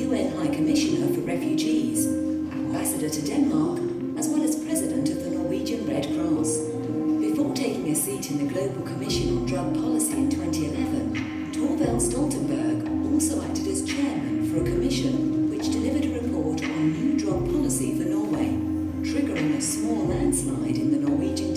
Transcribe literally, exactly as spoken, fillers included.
U N High Commissioner for Refugees, Ambassador to Denmark, as well as President of the Norwegian Red Cross. Before taking a seat in the Global Commission on Drug Policy in twenty eleven, Thorvald Stoltenberg also acted as chairman for a commission which delivered a report on new drug policy for Norway, triggering a small landslide in the Norwegian